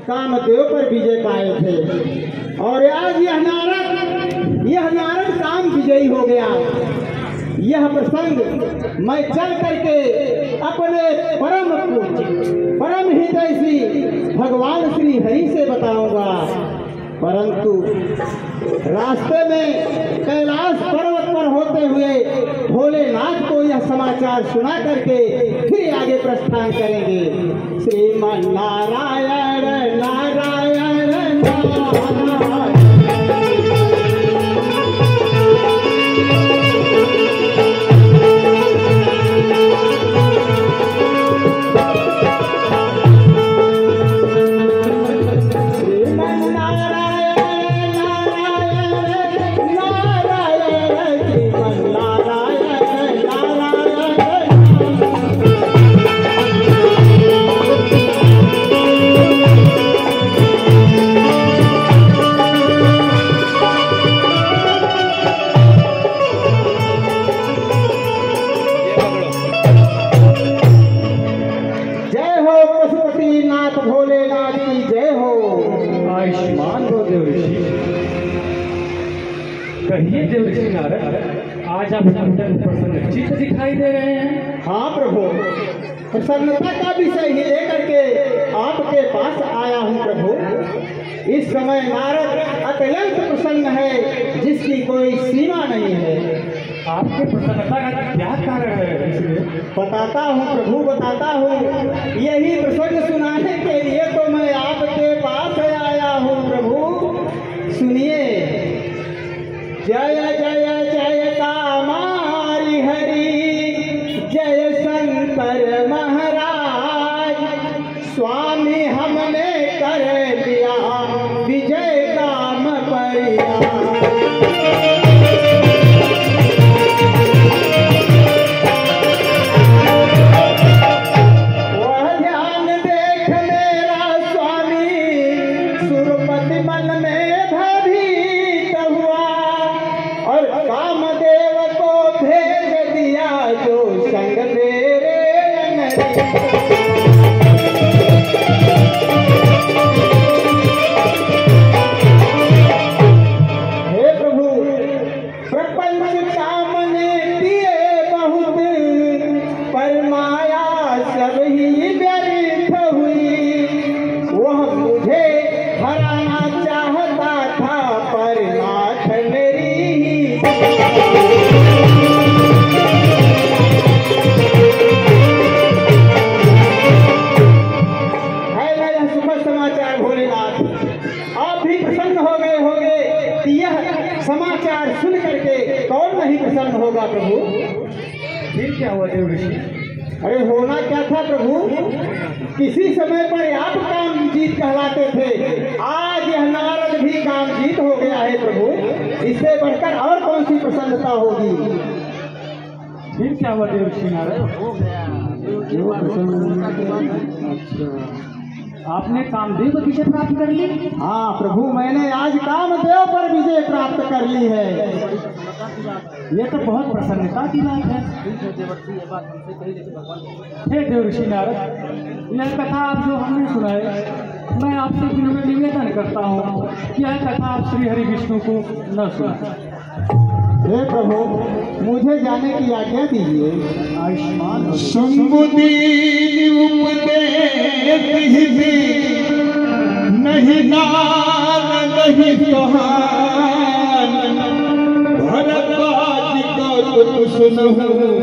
कामदेव पर विजय पाए थे और आज यह नारद काम विजयी हो गया। यह प्रसंग मैं चल करके अपने परम हितैषी भगवान श्री हरि से बताऊंगा, परंतु रास्ते में कैलाश पर्वत पर होते हुए भोलेनाथ को यह समाचार सुना करके फिर आगे प्रस्थान करेंगे। श्रीमन नारायण नारायण नारायण। कहिए देव ऋषि नारद, आज आप प्रसन्नचित्त दिखाई दे रहे हैं। हाँ प्रभु, प्रसन्नता का विषय ही लेकर के आपके पास आया हूँ प्रभु। इस समय नारद अत्यंत प्रसन्न है, जिसकी कोई सीमा नहीं है। आपके प्रसन्नता का क्या कारण है? इसलिए बताता हूँ प्रभु, बताता हूँ। यही प्रसंग सुनाने के लिए तो मैं आपके पास आया हूँ प्रभु। सुनिए। जय जय जय कामारी हरि, जय शंकर महाराज, स्वामी हमने कर दिया विजय काम परिया। वह ध्यान देख मेरा स्वामी, सुरपति मन में भयभीत हुआ और कामदेव को भेज दिया जो संग मेरे हे प्रभु, प्रपंच कामने दिए बहुत, पर माया सब ही व्यर्थ हुई। वह मुझे हराना चाहता था, पर नाथ मेरी ही। है ना यह सुखद समाचार भोलेनाथ? आप भी प्रसन्न हो गए होंगे कि यह समाचार सुन करके कौन नहीं प्रसन्न होगा प्रभु? फिर क्या हुआ देव ऋषि? अरे होना क्या था प्रभु, किसी समय पर आप काम जीत कहलाते थे, आज यह नारद भी काम जीत हो गया है प्रभु। इससे बढ़कर और कौन सी प्रसन्नता होगी? फिर क्या हुआ देव ऋषि नारद? आपने कामदेव पर विजय प्राप्त कर ली? हाँ प्रभु, मैंने आज कामदेव पर विजय प्राप्त कर ली है। यह तो बहुत प्रसन्नता की बात है। हे देव ऋषि नारद, यह कथा आप जो हमने सुनाए, मैं आपसे विनम्र निवेदन करता हूँ कि यह कथा आप श्री हरि विष्णु को न सुनाएं। हे प्रभु, मुझे जाने की आज्ञा दीजिए। आयुष्मान शंभुदीन उपदेश नहीं नाम नहीं सुहान, भरद्वाज को सुनहु